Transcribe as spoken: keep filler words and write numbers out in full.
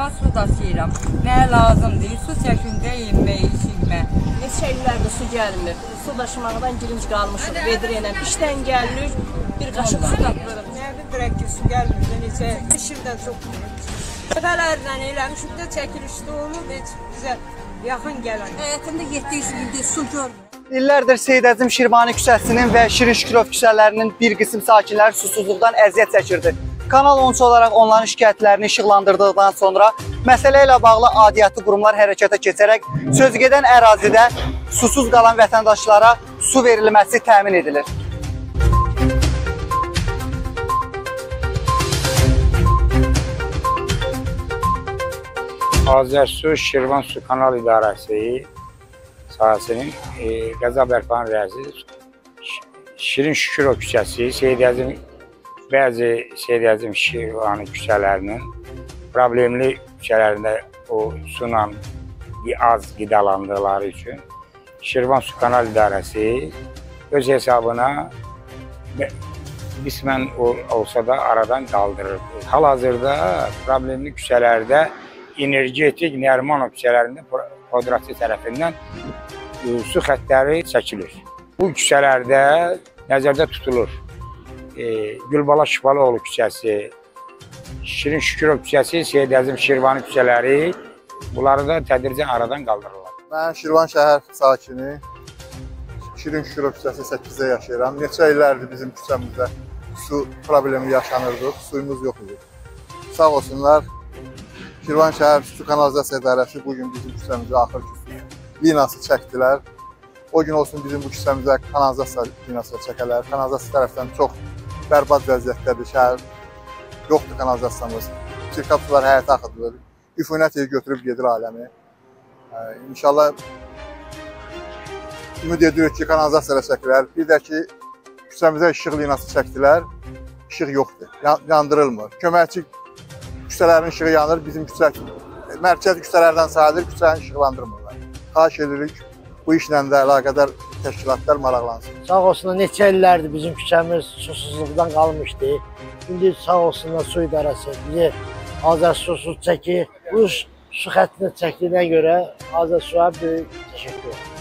sabah su daşıyıram. Nə lazımdır? Su çəkində yemək, içmə. Neçə illərdir su gəlmir. Su daşımaqdan girinc qalmışıq vedrəylə. İşdən gəlirik, bir qaşıq su tapırıq. Nədir dirək ki, su gəlmir, necə işimdə çox dəfələrlə eləmişik də çəkilişdə olub, heç bizə yaxın gələn. Həyatımda yeddi yüz ildir su görmür. İllərdir Seyid Əzim Şirvani küçəsinin və Şirin Şükürov küçələrinin bir qism sakinləri susuzluqdan əziyyət çəkirdi. Kanal on üç olaraq onların şikayətlərini işıqlandırdıqdan sonra məsələ ilə bağlı aidiyyatı qurumlar hərəkətə keçərək sözügedən ərazidə susuz qalan vətəndaşlara su verilməsi təmin edilir. Azərsu Şirvan Su Kanal İdarəsi sahəsinin e, qəza bərpanın rəisi Şirin Şükürov küçəsi, Seyid Əzim, bəzi Seyid Əzim Şirvani küçələrinin problemli küçələrində o suyla az qidalandıqları üçün Şirvan Su Kanal İdarəsi öz hesabına qismən olsa da aradan qaldırır. Hal-hazırda problemli küçələrdə Energetik Nərimanov küçələrində Kodrasiya tərəfindən su xəttləri çəkilir. Bu küçələrdə nəzərdə tutulur. E, Gülbala Şifalıoğlu küçəsi, Şirin Şükürov küçəsi, Seyid Əzim Şirvani küçələri, bunları da tədricən aradan qaldırırlar. Mən Şirvan şəhər sakini, Şirin Şükürov küçəsi səkkizdə yaşayıram. Neçə illərdir bizim küçəmizdə su problemi yaşanırdı, suyumuz yox idi. Sağ olsunlar, Şirvan şəhər Su Kanalizasiya İdarəsi bugün bizim küçəmizə axır ki, linası çəkdilər. O gün olsun bizim bu küçəmizə kanalizasiya linası çəkələr. Kanalizasiya tərəfdən çox bərbad vəziyyətdədir şəhər. Yoxdur kanalizasiyamız. Çirkab sular həyata axıdılır. Üfunət yeri götürüb gedir aləmi. İnşallah ümid edirik ki, kanalizasiya çəkilər. Bir də ki, küçəmizə işıq linası çəkdilər. İşıq yoxdur, yandırılmır. Köməkçi küçələrin işığı yanır, bizim küçə, mərkəzi küçələrdən sayılır, küçəni işıqlandırmırlar. Xahiş edirik, bu işlə də əlaqədar təşkilatlar maraqlansın. Sağ olsunlar, neçə illərdir bizim küçəmiz susuzluqdan qalmışdı. İndi sağ olsunlar su idarəsi bizi Azərsu su çəkir. Bu su xəttini çəkdiyinə görə Azərsuya böyük təşəkkür ederim.